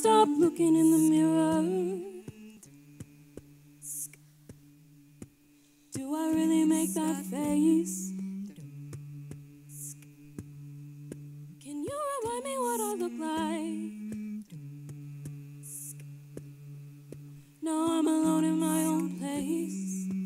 stop looking in the mirror. Do I really make that face? Can you remind me what I look like? Now I'm alone in my own place.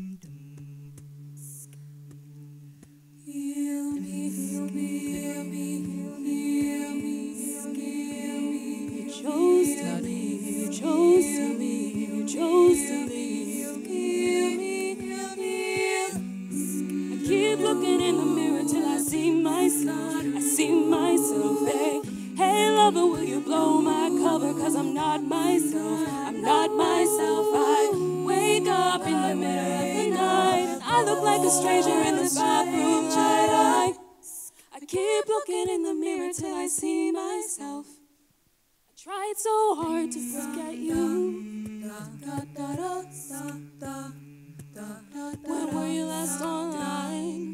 Heal me, heal me, heal me, heal me, heal me, heal me, heal me. You chose to leave, you chose to leave, you chose to leave. Heal me, heal me, heal me. I keep looking in the mirror till I see myself. I see myself, hey. Hey lover, will you blow my cover? Cause I'm not myself, I'm not myself. I wake up in the middle of the night and I look like a stranger in this bathroom light. I keep looking in the mirror till I see myself. I tried so hard to forget you. When were you last online?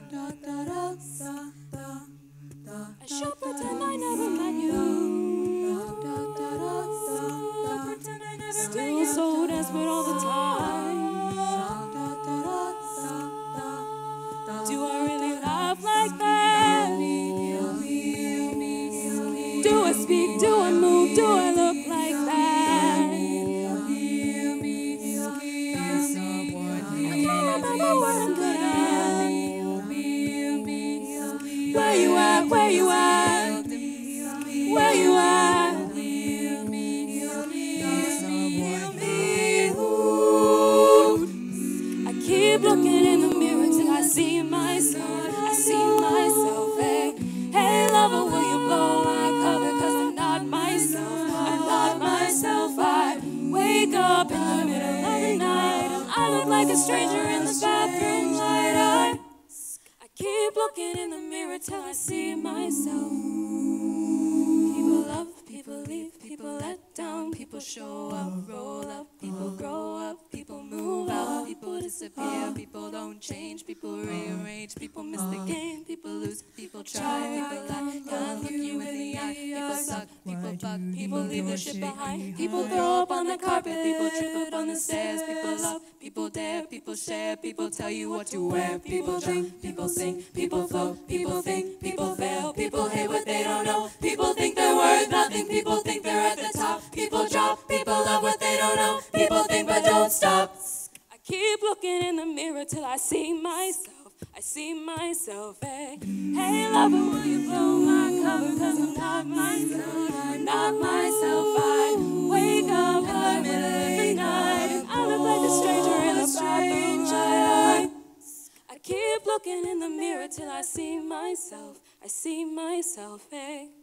I should pretend I never met you. Still so desperate all the time. Do I really laugh like that? Do I speak? Do I move? Do I look like that? I can't remember what I'm good at. Where you at? Where you at? Where you at? I keep looking in the mirror till I see myself. I see myself, hey. Hey lover, will you blow my cover? Cause I'm not myself, I'm not myself. I wake up in the middle of the night and I look like a stranger in this bathroom light. I keep looking in the mirror till I see myself. People love, people leave, people let down, people show up, roll up, people grow up, people move out, people disappear, people don't change, people rearrange, people miss the game, people lose, people try, people lie, can't look you in the eye, people suck, people fuck, people leave their shit behind, people throw up on the carpet, people trip up on the stairs, people love, people dare, people share, people tell you what to wear, people drink, people sing, people float, people think, people fail, people hate what they don't know, people think they're worth nothing, people think they're at the top, people drop, people love what they don't know, people think but don't stop. I keep looking in the mirror till I see myself, I see myself, hey. Hey lover, will you blow my cover? Cause I'm not myself, I'm not myself. I wake up in the middle of the night and I look like a stranger in a bathroom light. I keep looking in the mirror till I see myself, hey.